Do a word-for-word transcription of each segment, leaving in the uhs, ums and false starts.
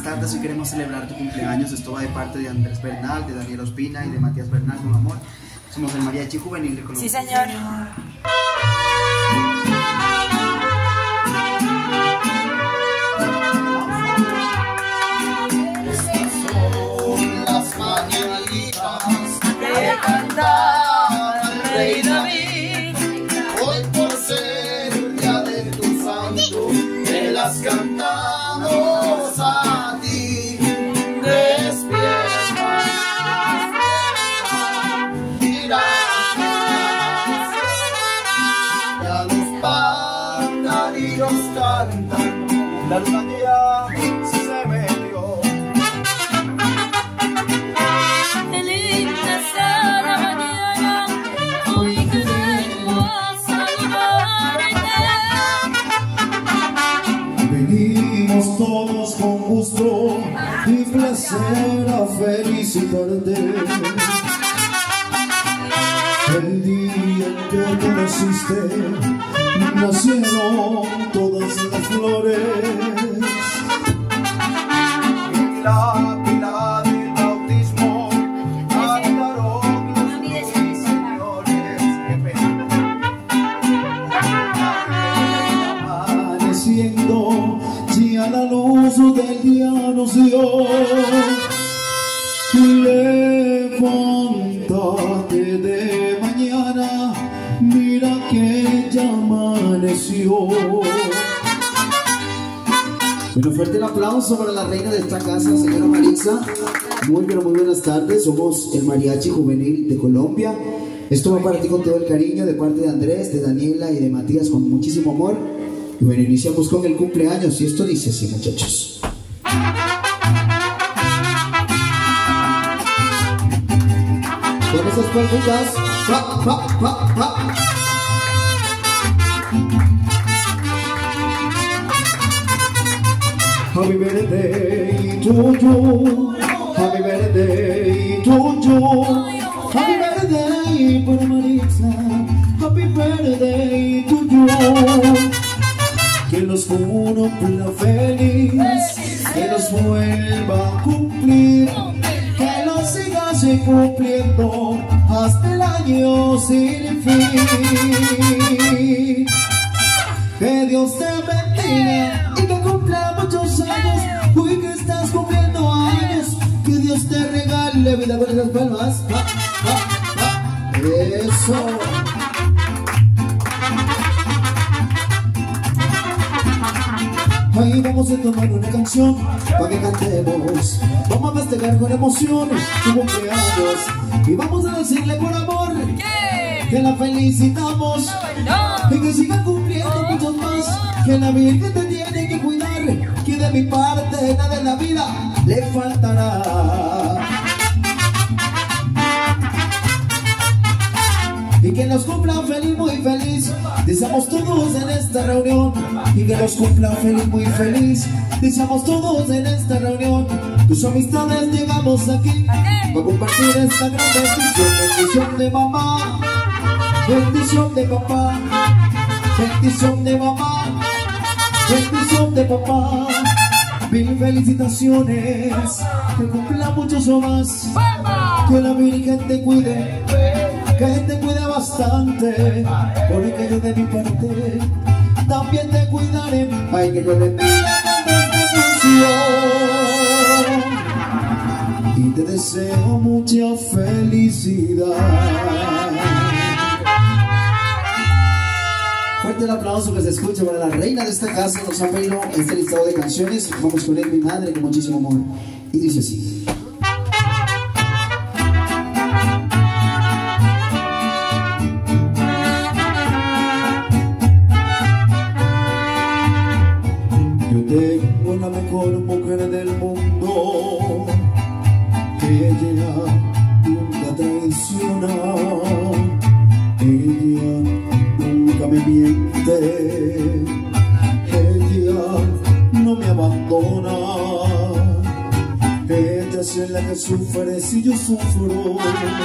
tardes y queremos celebrar tu cumpleaños. Esto va de parte de Andrés Bernal, de Daniel Ospina y de Matías Bernal, con amor. Somos el Mariachi Juvenil de Colombia. Sí, señor. Estas son las mañanitas que cantaba el rey David. Hoy por ser el día de tu santo, te las cantamos a ti. Despierta, mira, ya los pajarillos cantan, la luna ya se metió. Qué linda sea la mañana, hoy que vengo a saludarte. Venimos todos con gusto y placer a felicitarte. El día en que conociste, nacieron todas las flores. Y la pila del bautismo cantaron los señores. Amaneciendo, si a la luz del día nos dio, levántate de mañana, mira que ya amaneció. Bueno, fuerte el aplauso para la reina de esta casa, señora Maritza. Muy, pero muy buenas tardes. Somos el Mariachi Juvenil de Colombia. Esto va para ti con todo el cariño de parte de Andrés, de Daniela y de Matías, con muchísimo amor. Y bueno, iniciamos con el cumpleaños y esto dice así, muchachos. Con esas palmitas, pa, pa, pa, pa. Happy birthday to you, happy birthday to you, happy birthday para Maritza, happy birthday to you. Que los cumpla feliz, que los vuelva a cumplir, que los sigas cumpliendo hasta el año sin fin. Que Dios te bendiga y que cumpla muchos años, hoy que estás cumpliendo años, que Dios te regale vida con esas palmas. Pa, pa, pa. Eso. Ahí vamos a tomar una canción para que cantemos. Vamos a festejar con emoción tu cumpleaños y vamos a decirle por amor que la felicitamos y que siga cumpliendo muchos más, que la Virgen te tiene que cuidar, que de mi parte nada en la vida le faltará. Y que nos cumpla feliz, muy feliz, deseamos todos en esta reunión. Y que nos cumpla feliz, muy feliz, deseamos todos en esta reunión. Tus amistades llegamos aquí para compartir esta gran bendición. Bendición de mamá, bendición de papá, bendición de mamá, bendición de papá. Mil felicitaciones, que cumpla muchos o más, que la Virgen te cuide, que te cuide bastante, porque yo de mi parte también te cuidaré. Ay, que yo le pida con esta canción y te deseo mucha felicidad. Fuerte el aplauso que se escucha para la reina de esta casa. Nos ha pedido este listado de canciones. Vamos con él, mi madre, con muchísimo amor. Y dice así. Yo tengo la mejor mujer del mundo, que ella nunca traiciona, ella nunca me miente, ella no me abandona, ella es la que sufre si yo sufro,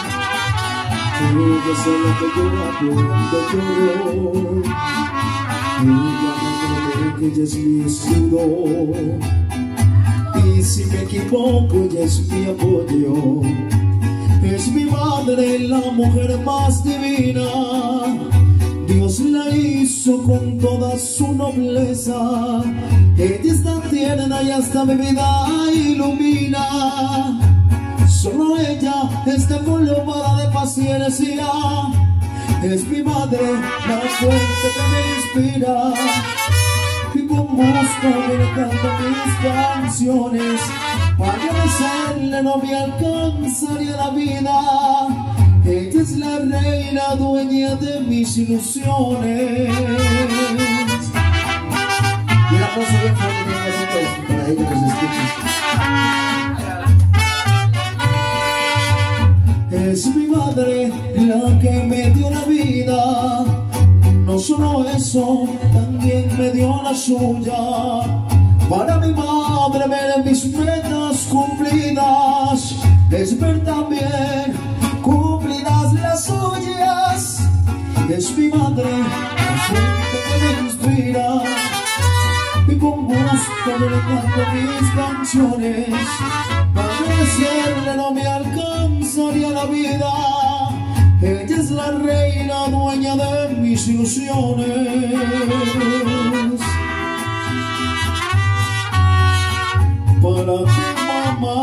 ella es la que llora cuando lloro, ella me cree que ella es mi escudo, y y si me equivoco ella es mi apoyo. Es mi madre, la mujer más divina. Dios la hizo con toda su nobleza. Ella es tan tierna y hasta mi vida ilumina. Solo ella está colmada de paciencia. Es mi madre, la fuente que me inspira. Y con gusto me canto mis canciones. Para besarle no me alcanzaría la vida. Ella es la reina, dueña de mis ilusiones. Y una cosa bien fuerte para ella que se escuche. Es mi madre la que me dio la vida. No solo eso, también me dio la suya. Para mi madre ver mis metas cumplidas es ver también cumplidas las suyas. Es mi madre la fuente que me inspira. Y con gusto le canto mis canciones. Para decirle no me alcanzaría la vida. Ella es la reina, dueña de mis ilusiones. Para ti, mamá.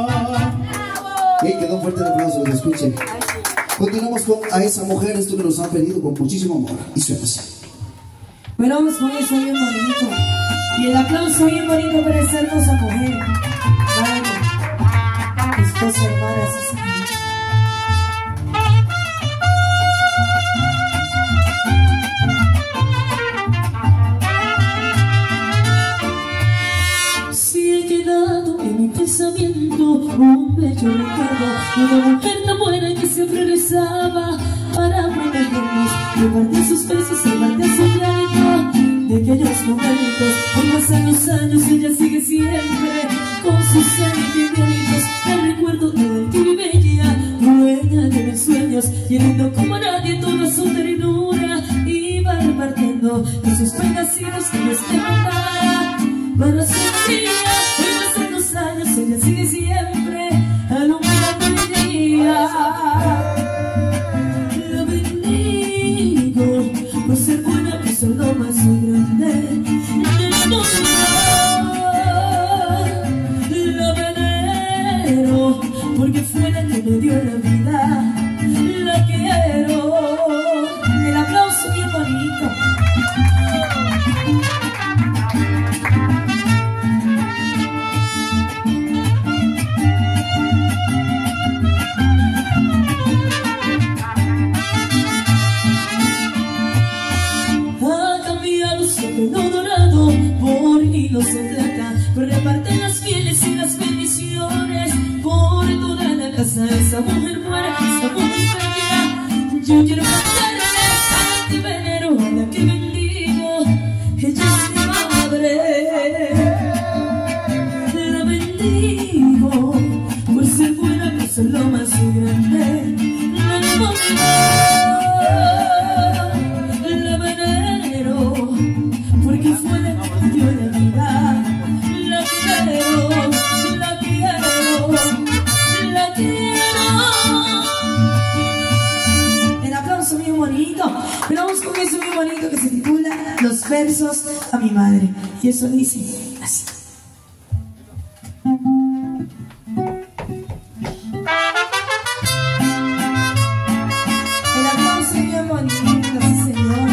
Y quedó fuerte el aplauso, que se escuche. Continuamos con A Esa Mujer, esto que nos han pedido con muchísimo amor. Y suena así. Bueno, vamos con eso bien bonito. Y el aplauso bien bonito para esa hermosa mujer. Vale. Esposa, hermana, sí, sí. Un bello recuerdo de una mujer tan buena que siempre rezaba para protegernos, repartir sus besos, repartir su llanto de aquellos momentos. Hoy pasan los años y ella sigue siempre con sus sentimientos. El recuerdo de la que vive ella, dueña de mis sueños, llenando como nadie toda su ternura, iba repartiendo de sus penas y los que Dios te mandara para ser mía. Hoy pasan los años, ella sigue siempre alumbrando mi día. La bendigo por ser buena, por ser lo más grande del mundo. La venero porque fue la que me dio la vida. La quiero. El aplauso bien bonito. Hilos de plata, reparte las pieles y las bendiciones por toda la casa. Esa mujer buena, esa mujer bella, yo quiero cantarle a ti venero, a la que bendigo. Ella es mi madre, la bendigo por ser buena, por ser lo más grande del mundo. La venero porque fue la que me dio la vida. La quiero, la quiero, la quiero. El aplauso bien bonito. Pero vamos con eso bien bonito que se titula Los versos a mi madre. Y eso dice así. El aplauso bien bonito, sí señor.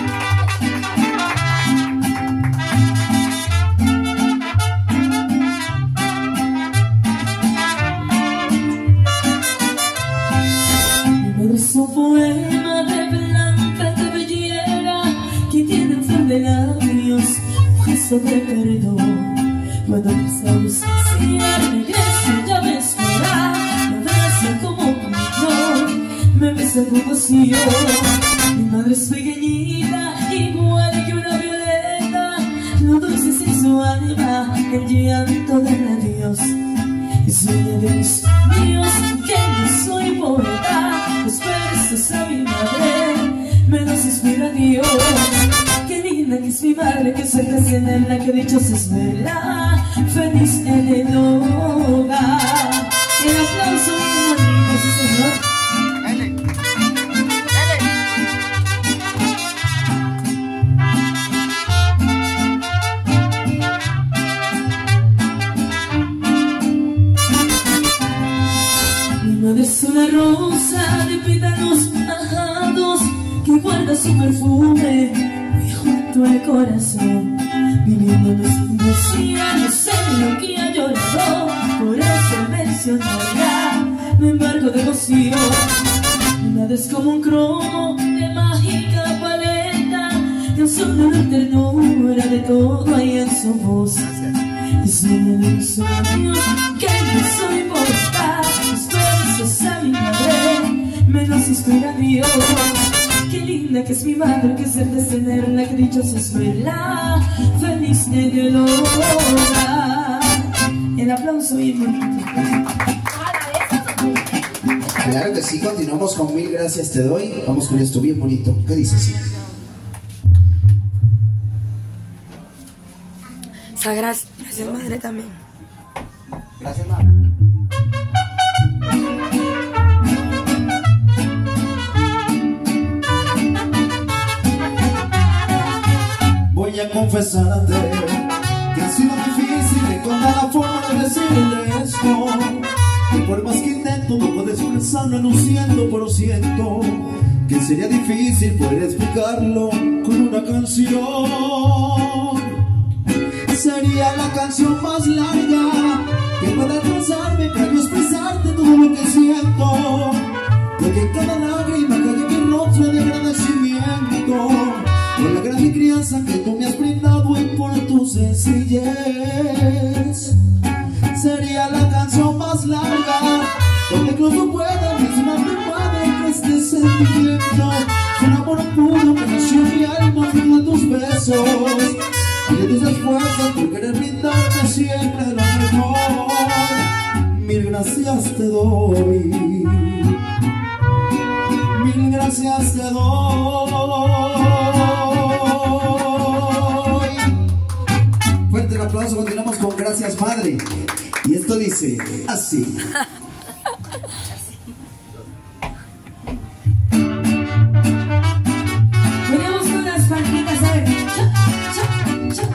Es un poema de blanca cabellera que tiene en flor de labios un gesto de perdón. Cuando pensamos si el regreso ya me espera, me abraza como un niño, me besa con pasión. Mi madre es pequeñita, igual que una violeta, lo dulce es en su alma, el llanto del adiós. Es sueño de mis míos que no soy poeta. Los versos a mi madre me los inspira Dios. Qué linda linda que es mi madre, que suerte tenerla, que dichosa es verla feliz en el hogar. El aplauso muy bonito, sí señor. Mi madre es una rosa de pétalos ajados que guarda su perfume muy junto al corazón. Viviendo nuestros días, no sé lo que ha llorado, por eso mencionarla, me embargo de emoción. Mi madre es como un cromo de mágica paleta, canción de ternura, de todo hay en su voz. Es una de mis sueños que no soy mortal, estoy a mi madre, menos inspira a Dios. Qué linda que es mi madre, que ser de tenerla, que dichosa es verla feliz en el hogar. El aplauso bien bonito. Claro que sí, continuamos con Mil Gracias Te Doy. Vamos con esto bien bonito. ¿Qué dice así? Sagras, gracias madre también. Gracias madre. Voy a confesarte que ha sido difícil encontrar la forma de decirle esto, que por más que intento no puedo expresarlo en un ciento por ciento, que sería difícil poder explicarlo con una canción. Sería la canción más larga que pueda alcanzarme para yo expresarte todo lo que siento, porque cada lágrima cae en mi rostro de agradecimiento por la gran crianza que tú me has brindado y por tu sencillez. Sería la canción más larga donde incluso pueda mencionarte, madre, que este sentimiento es un amor puro que nació en mi alma, fruto de tus besos y de tus esfuerzos por querer brindarme siempre lo mejor. Mil gracias te doy, mil gracias te doy. Fuerte el aplauso, continuamos con Gracias Madre. Y esto dice así. Ponemos con las palmitas, a ver. Cha, cha,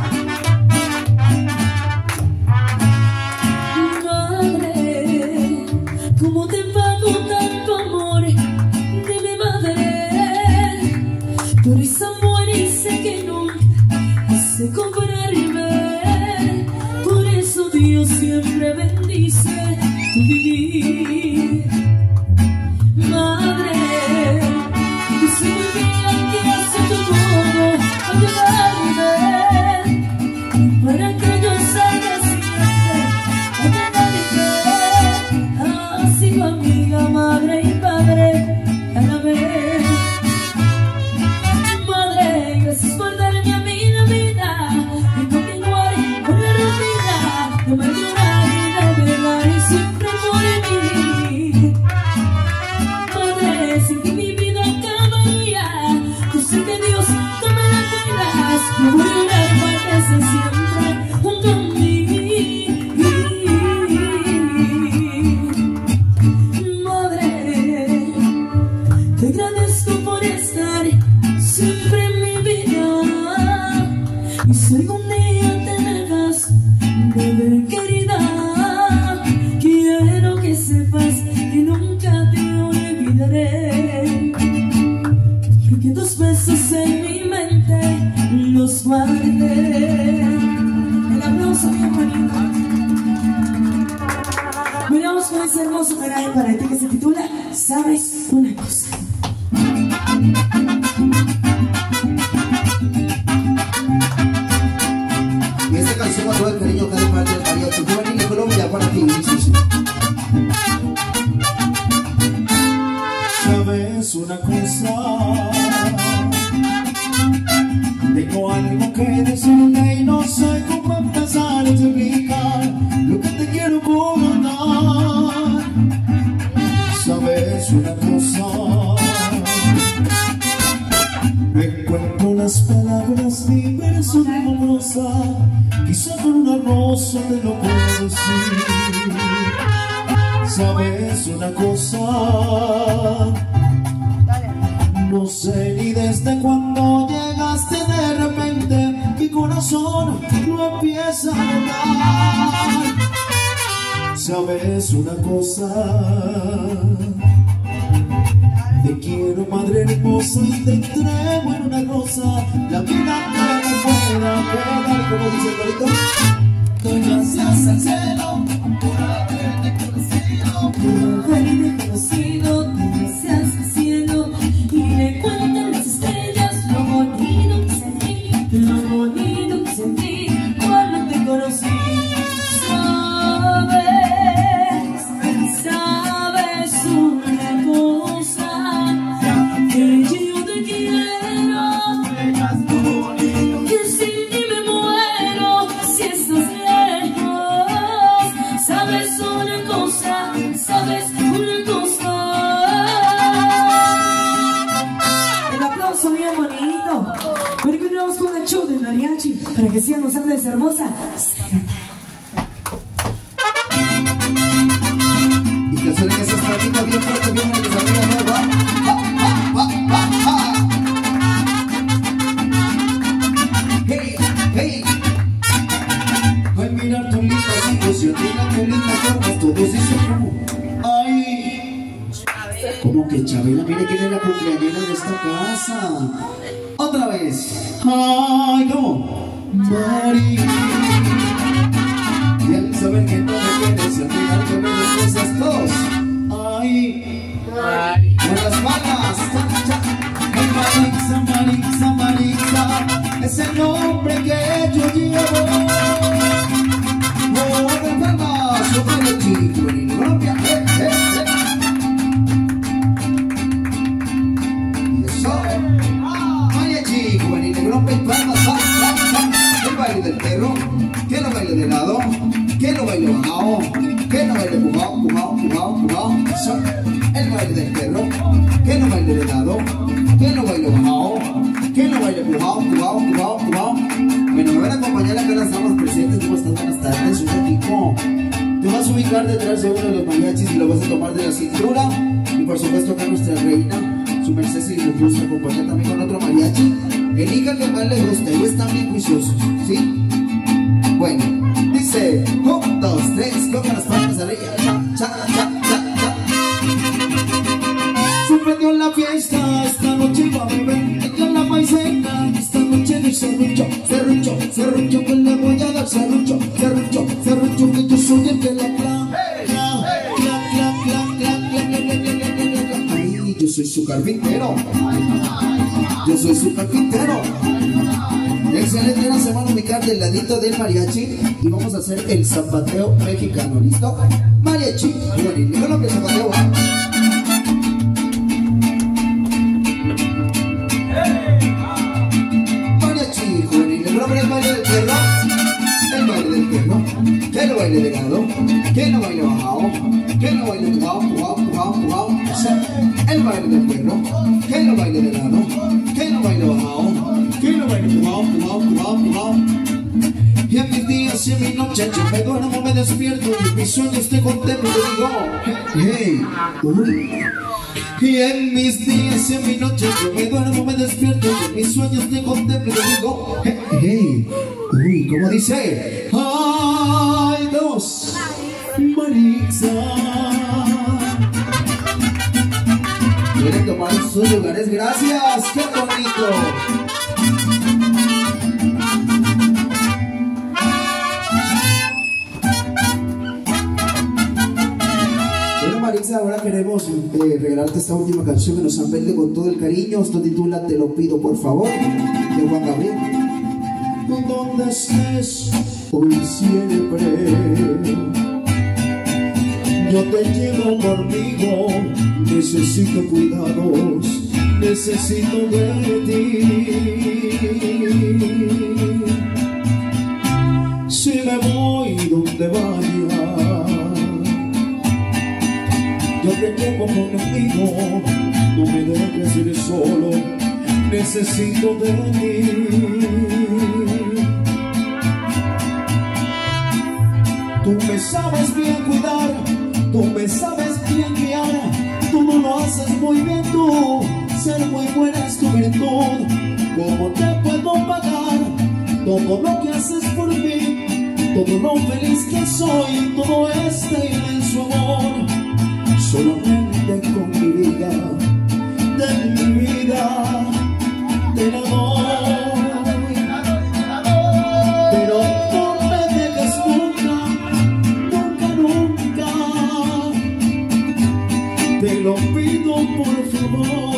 cha. Madre, ¿cómo te pago tanto amor de mi madre? Tu risa buena y sé que nunca hace comprarme. Por eso Dios siempre bendice tu vivir. Madre, yo sé muy bien que hace todo para ayudarme, para que yo salga siempre a ganarme. Ha sido amiga, madre y padre a la vez. Madre, gracias por darme a mí la vida y continuar con la rutina, no me llorar y de verdad y siempre por mí. Madre, sin ti mi vida acabaría, yo sé que Dios tú me la cuidas, no voy a orar para que estés siempre junto a mí. Madre, te agradezco por estar siempre en mi vida, y si algún día te alejas, bebé querida, quiero que sepas que nunca te olvidaré, porque tus besos en mi mente los guardé. El aplauso bien bonito. Miramos con ese hermoso homenaje para ti que se titula ¿Sabes una cosa? Y esta canción a todo el cariño que de parte del Mariachi Juvenil de Colombia para ti. Sí, sí. ¿Sabes una cosa? Tengo algo que decirte y no sé cómo empezar a explicar lo que te quiero contar. ¿Sabes una cosa? No encuentro las palabras Sabes mi verso de amorosa, quizá con una rosa te lo puedo decir. Sabes una cosa, no sé ni desde cuándo llegaste de repente, mi corazón lo empieza a notar. Sabes una cosa, te quiero madre hermosa y te entrego en una rosa, la vida que me pueda quedar, como dice el barito. Doy gracias al cielo por haberte conocido, por haberte conocido, doy gracias al cielo y le cuento a las estrellas lo bonito que sentí, lo bonito que sentí cuando te conocí. Para que sigan gozando de esa hermosa y que suenen esas patitas bien fuertes, bien fuertes, arriba, va, va, va, va, va. Hey, hey. Al mirar tu linda situación, mira tu linda forma, todos dicen como, ay, como que Chabela, mire quién es la cumpleañera de esta casa. Otra vez, ay, ¿cómo? Mari, y al saber que no me quieres y al mirar que me desprecias todos, ay, Mari, con las palmas, ay, Marixa, Marixa, Marixa, es el nombre que yo llevo. Oh, de palmas, yo soy el chico en Colombia, eh, eh, eh. Y eso, vaya chico en Colombia, y palmas, va, va, va. El baile del perro, que no baile de lado, que no baile bajado, que no baile pujao, pujao, pujao, pujao. El baile del perro, que no baile de lado, que no baile bajado, que no baile pujao, pujao, pujao, pujao. Bueno, me van a acompañar acá las damas presentes. ¿Cómo están? Buenas tardes, un ratito. Te vas a ubicar detrás de uno de los mariachis y lo vas a tomar de la cintura. Y por supuesto acá nuestra reina, su merced, si les gusta acompañar también con otro mariachi. Elija que más le gusta, ellos están bien juiciosos, ¿sí? Bueno, dice, un, dos, tres, con las palmas arriba, cha, cha, cha, cha, cha. Sorprendió la fiesta, esta noche va a beber, ella la maicena, esta noche de serrucho, serrucho, serrucho, que le voy a dar serrucho, serrucho, serrucho, que yo soy el que la cla, cla, cla, cla, cla, cla, cla, cla, cla, cla. Ay, yo soy su carpintero. Yo soy su carpintero. Excelente, nos vamos a ubicar del ladito del mariachi y vamos a hacer el zapateo mexicano, ¿listo? Mariachi, juvenil de Colombia, zapateo va. Mariachi, juvenil de Colombia, el baile del perro, el baile del perro, que no baile de lado, que no baile bajado, que no baile pujao, pujao, pujao, pujao. El baile del perro, que no baile de lado, que no baile bajado, que no baile pujao, pujao, pujao, pujao. Y en mis días y en mi noche yo me duermo, me despierto y en mis sueños te contemplo y te digo, hey, uy. Y en mis días y en mi noche yo me duermo, me despierto y en mis sueños te contemplo y te digo, hey, hey, uy, ¿cómo dice? Ay, dos, Marixa. Quieren tomar sus lugares, gracias, qué bonito. Bueno, Marixa, ahora queremos eh, regalarte esta última canción que nos han pedido con todo el cariño. Esto titula Te lo pido por favor, de Juan Gabriel. Donde estés, hoy siempre yo te llevo conmigo, necesito cuidados, necesito de ti. Si me voy donde vaya, yo te llevo conmigo, no me dejes ir solo, necesito de ti. Tú me sabes bien cuidar, tú me sabes bien guiar, tú no lo haces muy bien tú, ser muy buena es tu virtud. ¿Cómo te puedo pagar todo lo que haces por mí? Todo lo feliz que soy, todo este inmenso amor, solamente con mi vida, de mi vida, te la doy. Pero no me dejes nunca, nunca, nunca, te lo pido por favor.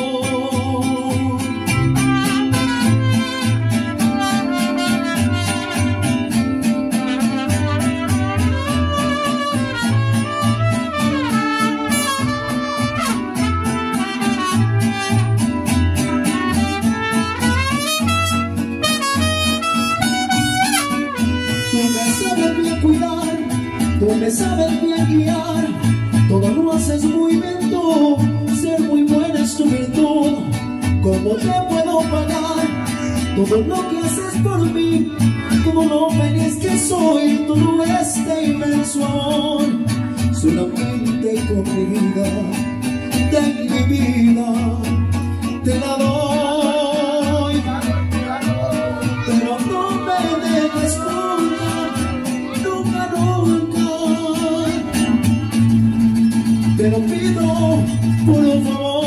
Tú me sabes bien guiar, todo lo haces muy bien tú, ser muy buena es tu virtud. ¿Cómo te puedo pagar todo lo que haces por mí? Todo lo feliz que soy, todo este inmenso amor, solamente con mi vida, de mi vida, te la doy. Pero no me dejes nunca, nunca, nunca, te lo pido por favor.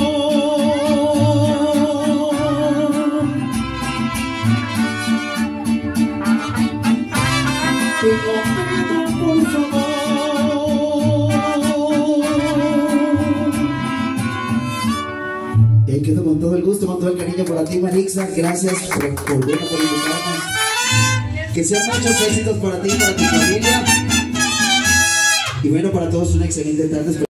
Te lo pido por favor. Y ahí quedo con todo el gusto, con todo el cariño para ti, Marixa. Gracias por, por, bueno, por invitarnos. Que sean muchos éxitos para ti y para tu familia. Y bueno, para todos una excelente tarde.